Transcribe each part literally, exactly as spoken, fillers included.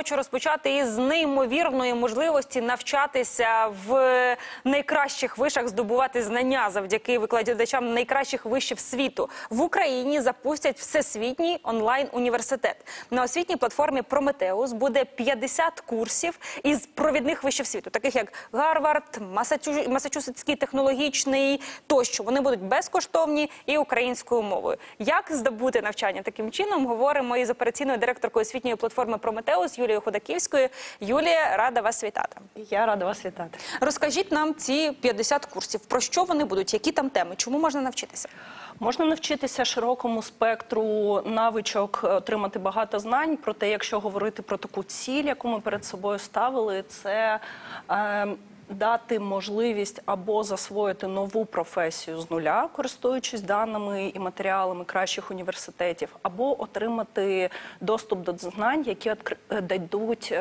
хочу розпочати із неймовірної можливості навчатися в найкращих вишах, здобувати знання завдяки викладачам найкращих вишів світу. В Україні запустять всесвітній онлайн-університет. На освітній платформі «Прометеус» буде п'ятдесят курсів із провідних вишів світу, таких як Гарвард, Масачусетський технологічний тощо. Вони будуть безкоштовні і українською мовою. Як здобути навчання таким чином, говоримо із операційною директоркою освітньої платформи «Прометеус» Юлією Ходаківською. Юлія, рада вас вітати. Я рада вас вітати. Розкажіть нам ці п'ятдесят курсів. Про що вони будуть? Які там теми? Чому можна навчитися? Можна навчитися широкому спектру навичок, отримати багато знань. Проте, якщо говорити про таку ціль, яку ми перед собою ставили, це е, дати можливість або засвоїти нову професію з нуля, користуючись даними і матеріалами кращих університетів, або отримати доступ до знань, які дадуть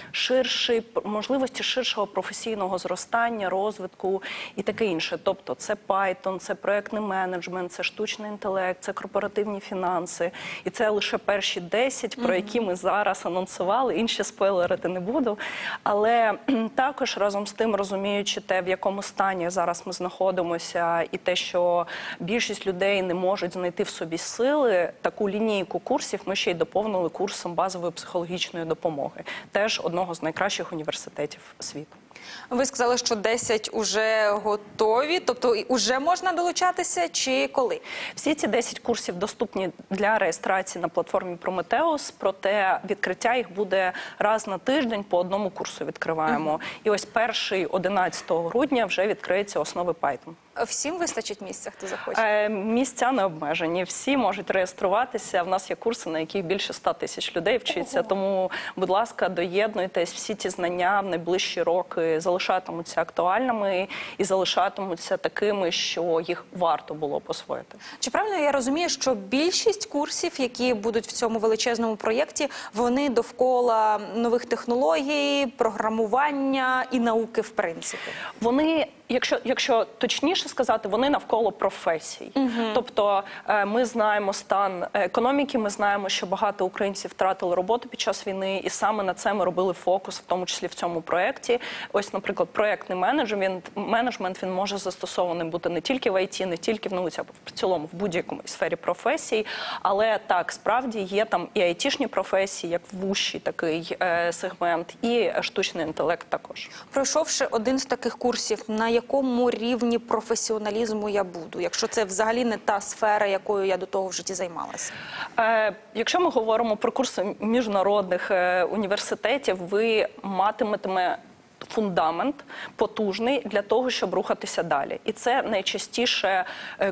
ширші, можливості ширшого професійного зростання, розвитку і таке інше. Тобто це Python, це проєктний менеджмент, це штучний інтелект, це корпоративні фінанси. І це лише перші десять, про які ми зараз анонсували, інші спойлерити не буду. Але також разом з тим, розуміючи те, в якому стані зараз ми знаходимося, і те, що більшість людей не можуть знайти в собі сили, таку лінійку курсів ми ще й доповнили курсом базової психологічної допомоги, теж одного з найкращих університетів світу. Ви сказали, що десять уже готові, тобто вже можна долучатися чи коли? Всі ці десять курсів доступні для реєстрації на платформі «Прометеус», проте відкриття їх буде раз на тиждень, по одному курсу відкриваємо. Uh-huh. І ось перший, одинадцятого грудня, вже відкриється основи Python. Всім вистачить місця, хто захоче? Е, місця не обмежені. Всі можуть реєструватися. В нас є курси, на яких більше ста тисяч людей вчиться. Тому, будь ласка, доєднуйтесь. Всі ці знання в найближчі роки залишатимуться актуальними і залишатимуться такими, що їх варто було посвоїти. Чи правильно я розумію, що більшість курсів, які будуть в цьому величезному проєкті, вони довкола нових технологій, програмування і науки в принципі? Вони... Якщо, якщо точніше сказати, вони навколо професій. Uh-huh. Тобто ми знаємо стан економіки, ми знаємо, що багато українців втратили роботу під час війни, і саме на це ми робили фокус, в тому числі в цьому проєкті. Ось, наприклад, проєктний менеджмент, менеджмент, він може застосований бути не тільки в ай ті, не тільки в науці, а в цілому в будь-якому сфері професій. Але так, справді є там і айтішні професії, як вущий такий е, сегмент, і штучний інтелект також. Пройшовши один з таких курсів, на якому рівні професіоналізму я буду, якщо це взагалі не та сфера, якою я до того в житті займалася? Е, якщо ми говоримо про курси міжнародних е, університетів, ви матиметеме фундамент потужний для того, щоб рухатися далі. І це найчастіше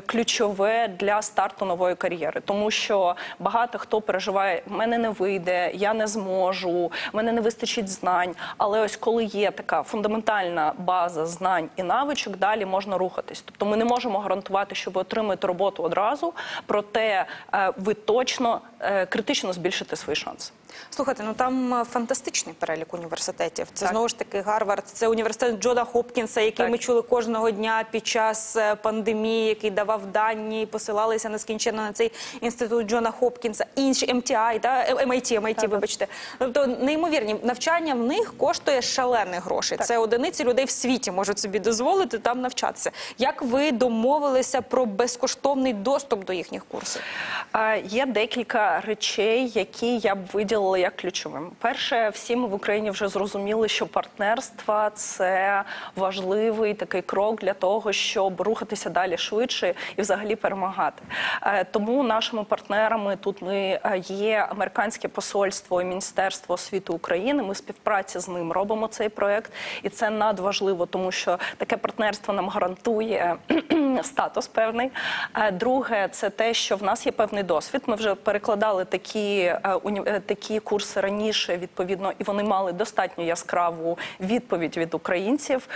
ключове для старту нової кар'єри. Тому що багато хто переживає, в мене не вийде, я не зможу, в мене не вистачить знань. Але ось коли є така фундаментальна база знань і навичок, далі можна рухатись. Тобто ми не можемо гарантувати, що ви отримаєте роботу одразу, проте ви точно критично збільшите свої шанси. Слухайте, ну там фантастичний перелік університетів. Це так. Знову ж таки Гарвард, це університет Джона Хопкінса, який так. ми чули кожного дня під час пандемії, який давав дані, посилалися нескінченно на цей інститут Джона Хопкінса. Інші ем ті ай, да? ем ай ті, ем ай ті, так, вибачте. Тобто неймовірні. Навчання в них коштує шалених грошей. Так. Це одиниці людей в світі можуть собі дозволити там навчатися. Як ви домовилися про безкоштовний доступ до їхніх курсів? А, є декілька речей, які я б виділила як ключовим. Перше, всі ми в Україні вже зрозуміли, що партнерства – це важливий такий крок для того, щоб рухатися далі швидше і взагалі перемагати. Тому нашими партнерами тут ми є Американське посольство і Міністерство освіти України. Ми в співпраці з ним робимо цей проєкт. І це надважливо, тому що таке партнерство нам гарантує статус певний. Друге, це те, що в нас є певний досвід. Ми вже перекладали такі, такі курси раніше, відповідно, і вони мали достатньо яскраву відповідь від українців.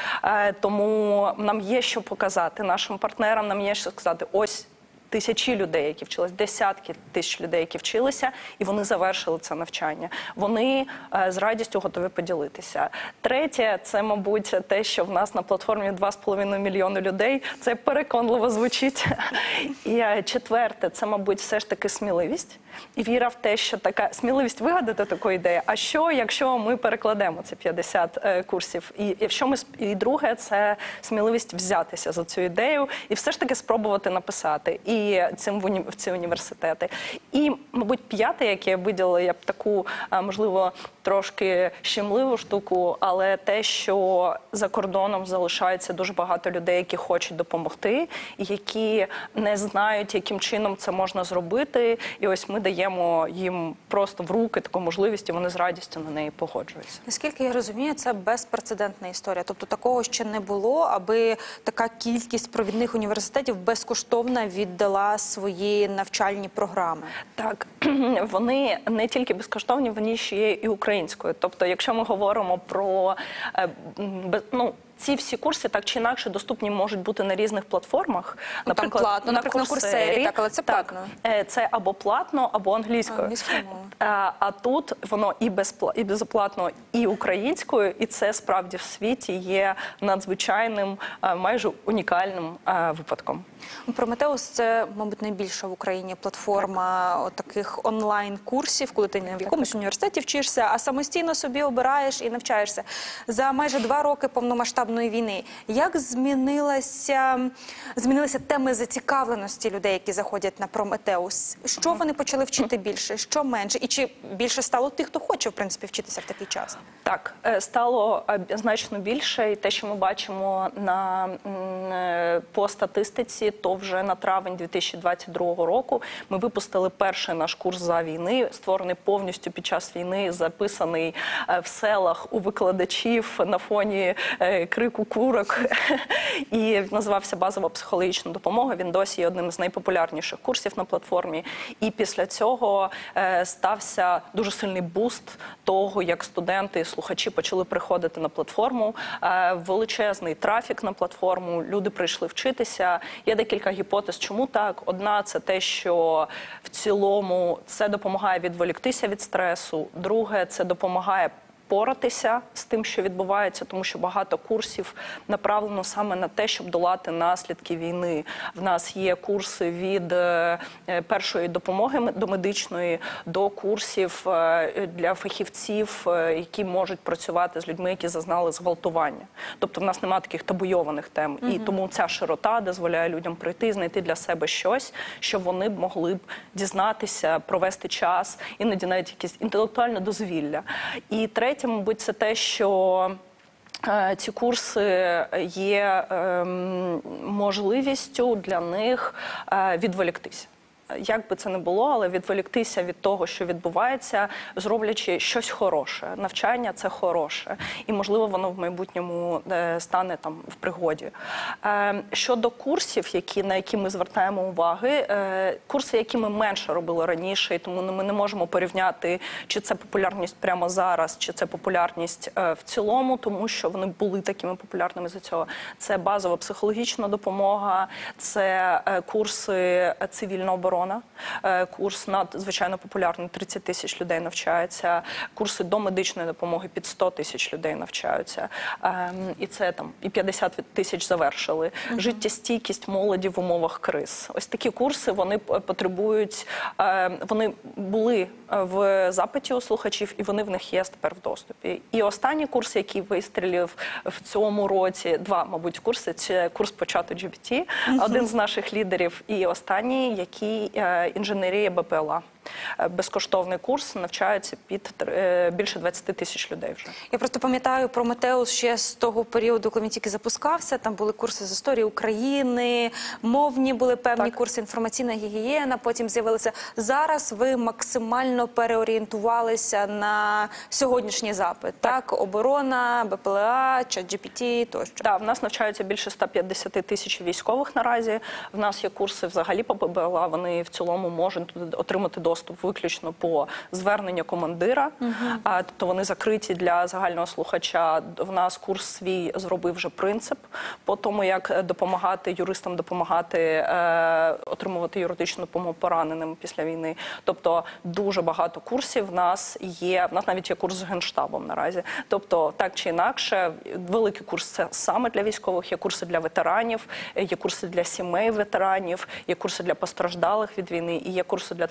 Тому нам є що показати нашим партнерам, нам є що сказати. Ось тисячі людей, які вчились, десятки тисяч людей, які вчилися, і вони завершили це навчання. Вони е, з радістю готові поділитися. Третє, це, мабуть, те, що в нас на платформі два з половиною мільйони людей. Це переконливо звучить. І е, четверте, це, мабуть, все ж таки сміливість. і віра в те, що така сміливість вигадати таку ідею. А що, якщо ми перекладемо ці п'ятдесят е, курсів? І якщо ми і друге, це сміливість взятися за цю ідею і все ж таки спробувати написати і цим в, уні, в ці університети. І, мабуть, п'яте, яке я виділила, я б таку, можливо, трошки щемливу штуку, але те, що за кордоном залишається дуже багато людей, які хочуть допомогти, і які не знають, яким чином це можна зробити. І ось ми даємо їм просто в руки таку можливість, і вони з радістю на неї погоджуються. Наскільки я розумію, це безпрецедентна історія. Тобто такого ще не було, аби така кількість провідних університетів безкоштовно віддала свої навчальні програми. Так, вони не тільки безкоштовні, вони ще є і українською. Тобто, якщо ми говоримо про, ну, ці всі курси так чи інакше доступні можуть бути на різних платформах. Наприклад, платно, на наприклад, Курсері, на Курсері, так, але це платно. Так, це або платно, або англійською. Англійською мовою. А, а тут воно і, безпла, і безоплатно, і українською, і це справді в світі є надзвичайним, майже унікальним випадком. Прометеус – це, мабуть, найбільша в Україні платформа таких онлайн-курсів, коли ти не в якомусь університеті вчишся, а самостійно собі обираєш і навчаєшся. За майже два роки повномасштабної війни як змінилася, змінилися теми зацікавленості людей, які заходять на Прометеус? Що вони почали вчити більше, що менше? І чи більше стало тих, хто хоче, в принципі, вчитися в такий час? Так, стало значно більше. І те, що ми бачимо на, по статистиці, то вже на травень дві тисячі двадцять другого року ми випустили перший наш курс за війни, створений повністю під час війни, записаний в селах у викладачів на фоні крику курок. І називався «Базова психологічна допомога». Він досі є одним з найпопулярніших курсів на платформі. І після цього стався дуже сильний буст того, як студенти і слухачі почали приходити на платформу. Величезний трафік на платформу, люди прийшли вчитися. Є декілька гіпотез, чому так. Одна – це те, що в цілому це допомагає відволіктися від стресу. Друге – це допомагає поратися з тим, що відбувається, тому що багато курсів направлено саме на те, щоб долати наслідки війни. В нас є курси від першої допомоги домедичної до курсів для фахівців, які можуть працювати з людьми, які зазнали зґвалтування. Тобто в нас немає таких табуйованих тем. Mm-hmm. І тому ця широта дозволяє людям прийти і знайти для себе щось, що вони б могли б дізнатися, провести час, іноді навіть якесь інтелектуальне дозвілля. І третє, мабуть, це те, що е, ці курси є е, можливістю для них е, відволіктися. Як би це не було, але відволіктися від того, що відбувається, зроблячи щось хороше. Навчання – це хороше. І, можливо, воно в майбутньому стане там в пригоді. Щодо курсів, які, на які ми звертаємо уваги, курси, які ми менше робили раніше, і тому ми не можемо порівняти, чи це популярність прямо зараз, чи це популярність в цілому, тому що вони були такими популярними за цього. Це базова психологічна допомога, це курси цивільна оборона. Курс надзвичайно популярний, тридцять тисяч людей навчається. Курси до медичної допомоги під сто тисяч людей навчаються. І це там і п'ятдесят тисяч завершили. Uh-huh. Життєстійкість молоді в умовах криз. Ось такі курси, вони потребують, вони були в запиті у слухачів, і вони в них є тепер в доступі. І останній курс, який вистрілив в цьому році, два, мабуть, курси, це курс по чату джі пі ті, uh-huh. один з наших лідерів, і останній, який інженерія Б П Л А. Безкоштовний курс, навчаються під більше двадцять тисяч людей вже. Я просто пам'ятаю Прометеус ще з того періоду, коли він тільки запускався. Там були курси з історії України, мовні були певні так. курси, інформаційна гігієна, потім з'явилися. Зараз ви максимально переорієнтувалися на сьогоднішній запит. Так, так? Оборона, Б П Л А, чат джі пі ті тощо. Так, в нас навчаються більше ста п'ятдесят тисяч військових наразі. В нас є курси взагалі по Б П Л А, вони в цілому можуть отримати доступ доступ виключно по зверненню командира, uh-huh. а, тобто вони закриті для загального слухача. В нас курс свій зробив вже принцип по тому, як допомагати юристам, допомагати е, отримувати юридичну допомогу пораненим після війни. Тобто дуже багато курсів в нас є, в нас навіть є курс з Генштабом наразі. Тобто так чи інакше, великий курс це саме для військових, є курси для ветеранів, є курси для сімей ветеранів, є курси для постраждалих від війни і є курси для тих, хто просто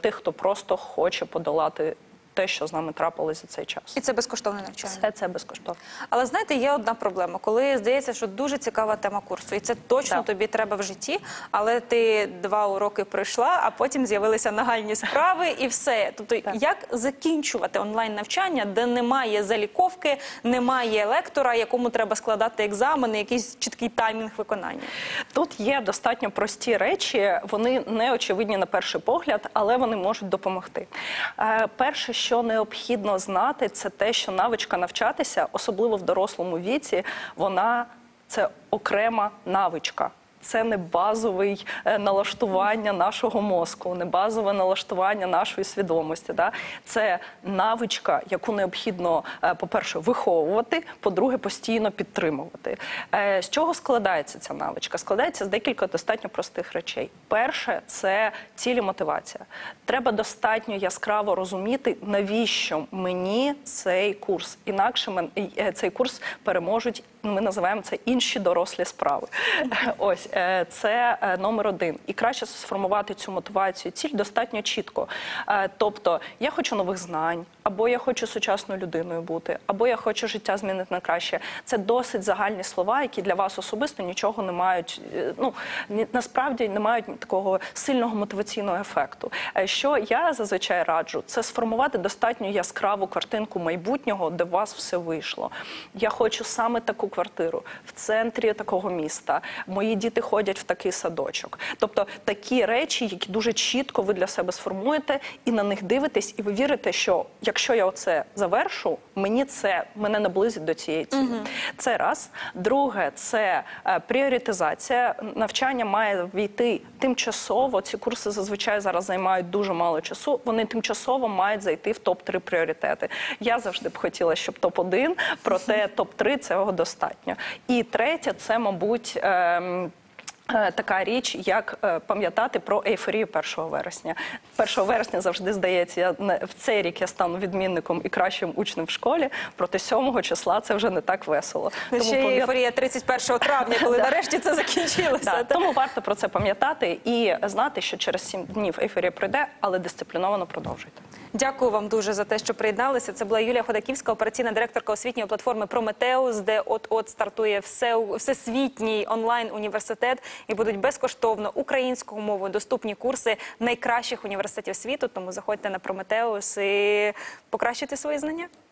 просто хоче подолати те, що з нами трапилось за цей час. І це безкоштовне навчання? Це, це безкоштовно. Але знаєте, є одна проблема, коли здається, що дуже цікава тема курсу, і це точно Так. тобі треба в житті, але ти два уроки пройшла, а потім з'явилися нагальні справи і все. Тобто, Так. як закінчувати онлайн-навчання, де немає заліковки, немає лектора, якому треба складати екзамени, якийсь чіткий таймінг виконання? Тут є достатньо прості речі, вони не очевидні на перший погляд, але вони можуть допомогти. Е, перше, що необхідно знати, це те, що навичка навчатися, особливо в дорослому віці, вона – це окрема навичка. Це не базове е, налаштування нашого мозку, не базове налаштування нашої свідомості. Да? Це навичка, яку необхідно, е, по-перше, виховувати, по-друге, постійно підтримувати. Е, з чого складається ця навичка? Складається з декілька достатньо простих речей. Перше – це ціль і мотивація. Треба достатньо яскраво розуміти, навіщо мені цей курс. Інакше мен, е, цей курс переможуть, ми називаємо це інші дорослі справи. Ось. Це номер один. І краще сформувати цю мотивацію, ціль достатньо чітко. Тобто, я хочу нових знань, або я хочу сучасною людиною бути, або я хочу життя змінити на краще. Це досить загальні слова, які для вас особисто нічого не мають, ну, насправді не мають такого сильного мотиваційного ефекту. Що я зазвичай раджу, це сформувати достатньо яскраву картинку майбутнього, де у вас все вийшло. Я хочу саме таку квартиру в центрі такого міста. Мої діти ходять в такий садочок. Тобто такі речі, які дуже чітко ви для себе сформуєте і на них дивитесь, і ви вірите, що якщо я оце завершу, мені це, мене наблизить до цієї цілі. Угу. Це раз. Друге, це е, пріоритизація. Навчання має війти тимчасово. Ці курси зазвичай зараз займають дуже мало часу. Вони тимчасово мають зайти в топ три пріоритети. Я завжди б хотіла, щоб топ один, проте топ три цього достатньо. І третє, це, мабуть, е, така річ, як е, пам'ятати про ейфорію першого вересня. першого вересня завжди здається, я не, в цей рік я стану відмінником і кращим учнем в школі, проте сьомого числа це вже не так весело. Тому ще є ейфорія тридцять першого травня, коли нарешті це закінчилося. Да, тому варто про це пам'ятати і знати, що через сім днів ейфорія пройде, але дисципліновано продовжуйте. Дякую вам дуже за те, що приєдналися. Це була Юлія Ходаківська, операційна директорка освітньої платформи «Прометеус», де от-от стартує все, всесвітній онлайн-університет і будуть безкоштовно українською мовою доступні курси найкращих університетів світу. Тому заходьте на «Прометеус» і покращуйте свої знання.